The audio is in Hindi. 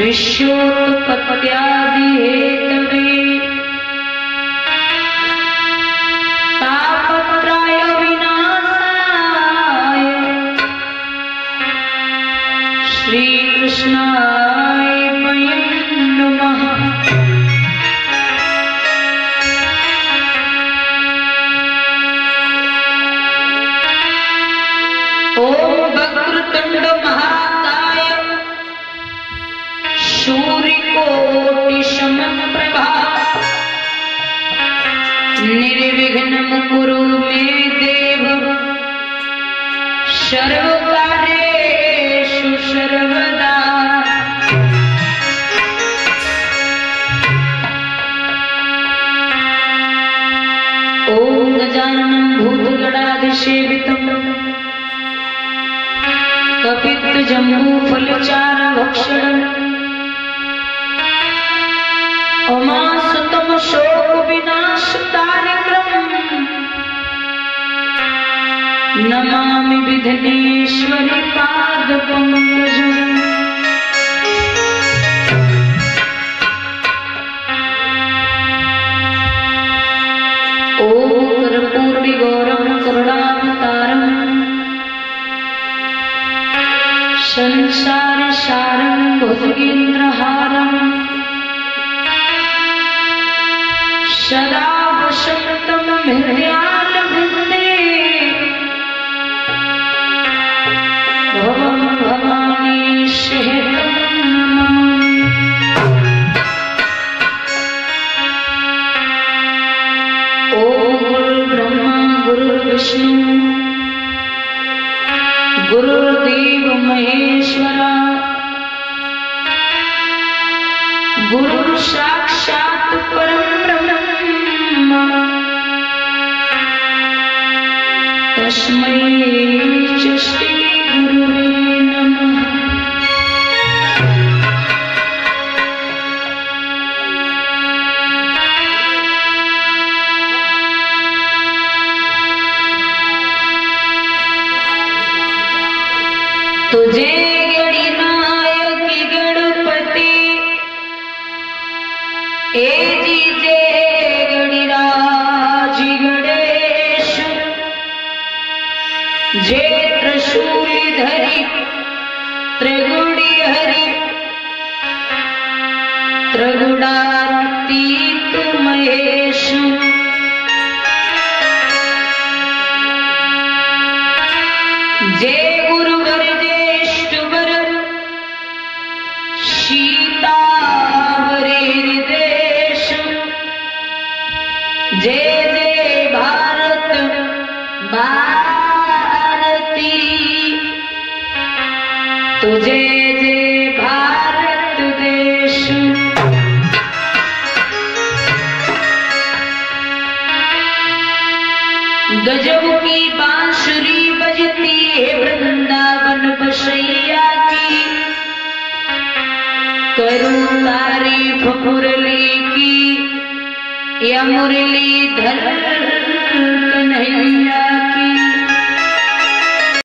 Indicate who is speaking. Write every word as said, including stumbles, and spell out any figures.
Speaker 1: विश्वोत्पत्त्यादि हेतवे तापत्रय विनाशाय श्री कृष्णाय वयं नमः। ओम वक्रतुंड महाकाय सूर्यकोटि समप्रभा निर्विघ्नं कुरु मे देव सर्वकार्येषु सर्वदा। ओम गजाननं भूतगणाधिसेवितं कपित्थजम्बूफलचारुभक्षणम् उमासुतं शोकविनाशकारिणम् नमामि विघ्नेश्वरी पादपङ्कजम्। ॐ कर्पूरगौरं करुणावतारम् संसारसारं भुजगेन्द्रहारं सदा वसन्तं हृदयारविन्दे भवं भवानी सहितं नमामि। ॐ गुरुर्ब्रह्मा गुरुर्विष्णु गुरुर्देव महेश्वरा गुरुः साक्षात् परब्रह्म तस्मै च श्री गुरुवे नमः। तुझे गणनायक गणपति ए जीजे गणराज गणेश जे त्रिशूली धरि त्रिगुणी हरि त्रिगुणातीत महेश जे गुरुवर ज्येष्ठ वर सीतावरे देश जय जय भारत भारती तुझे जय भारत देश। गजब की बांसुरी बजती है वृंदावन बसैया की करूं तारीफ मुरली की या मुरली धर कन्हैया